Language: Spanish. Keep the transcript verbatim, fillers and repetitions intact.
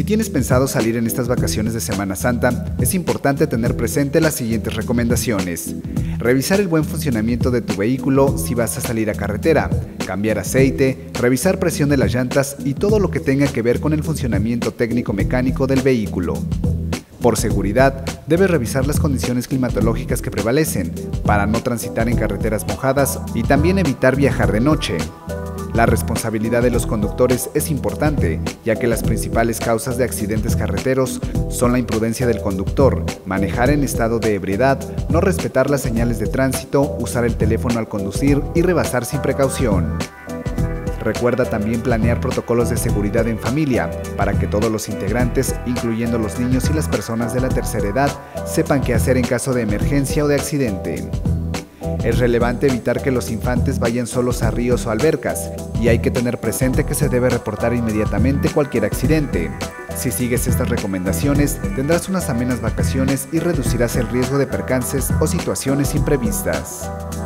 Si tienes pensado salir en estas vacaciones de Semana Santa, es importante tener presente las siguientes recomendaciones. Revisar el buen funcionamiento de tu vehículo si vas a salir a carretera, cambiar aceite, revisar presión de las llantas y todo lo que tenga que ver con el funcionamiento técnico-mecánico del vehículo. Por seguridad, debes revisar las condiciones climatológicas que prevalecen para no transitar en carreteras mojadas y también evitar viajar de noche. La responsabilidad de los conductores es importante, ya que las principales causas de accidentes carreteros son la imprudencia del conductor, manejar en estado de ebriedad, no respetar las señales de tránsito, usar el teléfono al conducir y rebasar sin precaución. Recuerda también planear protocolos de seguridad en familia, para que todos los integrantes, incluyendo los niños y las personas de la tercera edad, sepan qué hacer en caso de emergencia o de accidente. Es relevante evitar que los infantes vayan solos a ríos o albercas, y hay que tener presente que se debe reportar inmediatamente cualquier accidente. Si sigues estas recomendaciones, tendrás unas amenas vacaciones y reducirás el riesgo de percances o situaciones imprevistas.